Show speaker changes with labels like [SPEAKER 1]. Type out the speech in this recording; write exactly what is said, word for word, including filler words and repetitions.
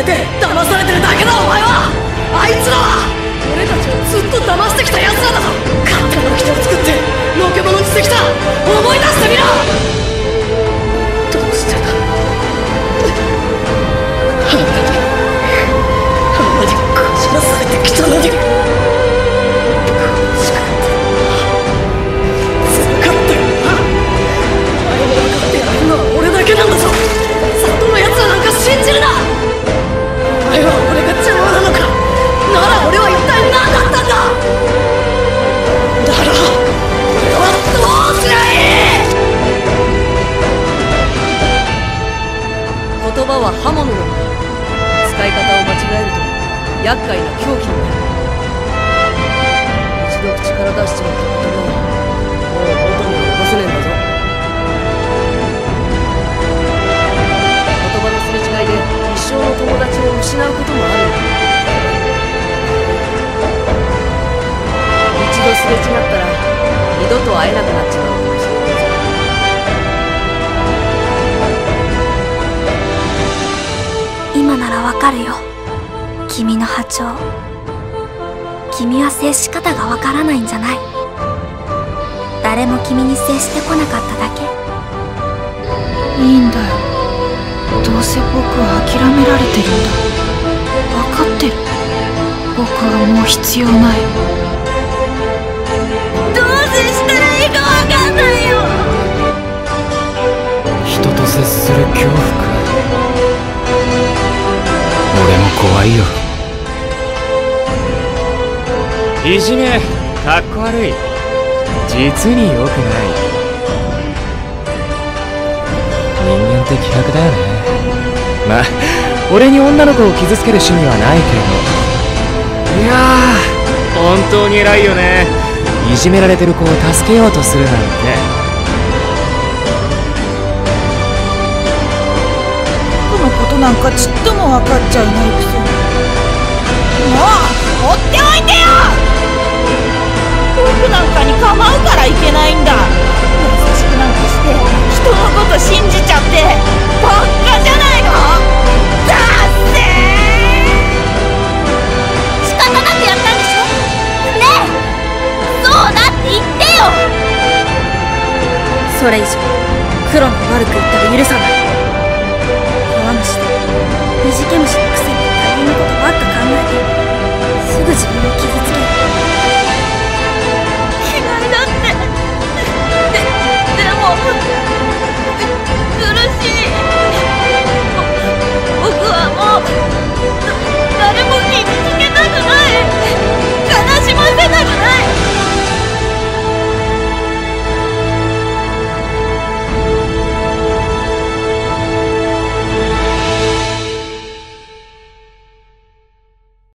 [SPEAKER 1] て騙されてるだけだ。お前はあいつらは俺たちをずっと騙してきた奴らだぞ。勝手な掟を作ってのけ者にしてきた。思い出してみろ。どうしてだ。あんなにあんなにこじらされてきたのに。苦しかった辛かったよな。お前も分かってやれるのは俺だけなんだぞ。里の奴らなんか信じるな。お前は俺が邪魔なのか。なら俺は一体何だったんだ。だろ俺はどうすりゃいい。言葉は刃物のようだ。使い方を間違えると厄介な凶器になる。一度口から出しちまった言葉はもう元には起こせねえんだぞ。言葉のすれ違いで一生の友達を失うこともあるんだ。一度すれ違ったら二度と会えなくなっちまうかもしれない。
[SPEAKER 2] 今ならわかるよ、君の波長。君は接し方がわからないんじゃない。誰も君に接してこなかっただけ。
[SPEAKER 3] いいんだよ、どうせ僕は諦められてるんだ。分かってる。僕はもう必要ない。
[SPEAKER 2] どう接したらいいかわかんないよ。
[SPEAKER 4] 人と接する恐怖か。俺も怖いよ。いじめかっこ悪い。実に良くない。人間って希薄だよね。まあ俺に女の子を傷つける趣味はないけど。いやー本当に偉いよね。いじめられてる子を助けようとするなんて。
[SPEAKER 3] 僕のことなんかちっとも分かっちゃいないくせに。もう放っておいてよ。僕なんかに構うからいけないんだ。優しくなんかして人のこと信じちゃってバカじゃないの。だって仕方なくやったんでしょ。ねえそうだって言ってよ。
[SPEAKER 2] それ以上黒の悪く言ったら許さない。弱虫でいじけ虫のくせに他人のことばっか考えてる。